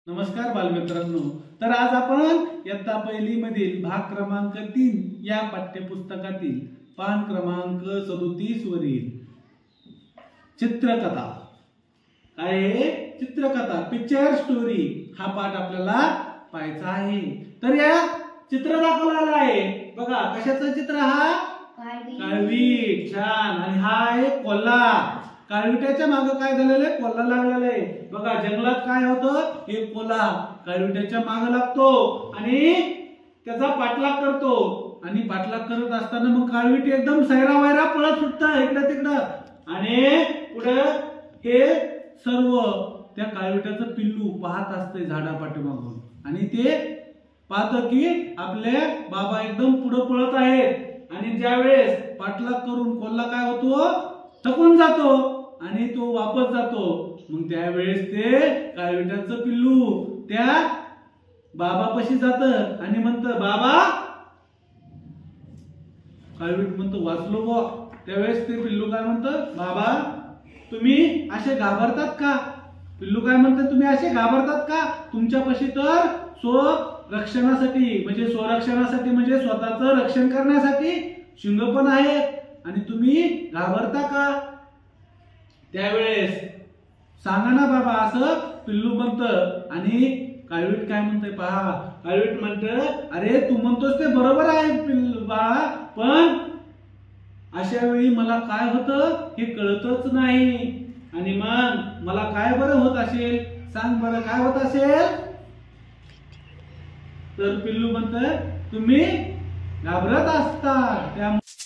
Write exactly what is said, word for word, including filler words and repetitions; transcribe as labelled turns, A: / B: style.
A: नमस्कार बालमित्रांनो, तर आज आपण इयत्ता पहिली मधील भाग क्रमांक तीन या पाठ्यपुस्तकातील पान क्रमांक सदोतीस वरील चित्रकथा काय आहे चित्रकथा पिक्चर स्टोरी हा पाठ आपल्याला पाहायचा आहे। तर या चित्र दाखवलेला आहे बघा, कशाचं चित्र हा काळवीट। छान। आणि हा आहे कोल्हा। काळविटाच्या मागे काय झालेलं आहे, कोल्हा लागलेला आहे बघा। जंगलात काय होतं, हे कोल्हा काळविटाच्या मागे लागतो आणि त्याचा पाठलाग करतो आणि पाठलाग करत असताना मग काळविट एकदम सैरा वैरा पळत सुटतं इकडं तिकडं आणि पुढे हे सर्व त्या काळविटाचं पिल्लू पाहत असते झाडा पाठीमागून आणि ते पाहतं की आपले बाबा एकदम पुढे पळत आहेत आणि ज्यावेळेस पाठलाग करून कोल्हा काय होतो, थकून जातो आणि तो वापस जातो। मग त्यावेळेस ते काळविटाचं पिल्लू त्या बाबापाशी जात आणि म्हणतं बाबा, काळविट म्हणतो वाचलो बुवा। त्यावेळेस ते पिल्लू काय म्हणतं, बाबा तुम्ही असे घाबरतात का? पिल्लू काय म्हणतं, तुम्ही असे घाबरतात का? तुमच्यापाशी तर स्व रक्षणासाठी म्हणजे स्वरक्षणासाठी म्हणजे स्वतःचं रक्षण करण्यासाठी शिंग पण आहेत आणि तुम्ही घाबरता का? त्यावेळेस सांगा ना बाबा असं पिल्लू म्हणतं आणि काळविट काय म्हणतंय पहा। काळविट म्हणतं, अरे तू म्हणतोस ते बरोबर आहे पिल्लू बाळा, पण अशा वेळी मला काय होतं हे कळतच नाही आणि मग मला काय बरं होत असेल, सांग बरं काय होत असेल? तर पिल्लू म्हणतं, तुम्ही घाबरत असता त्यामुळे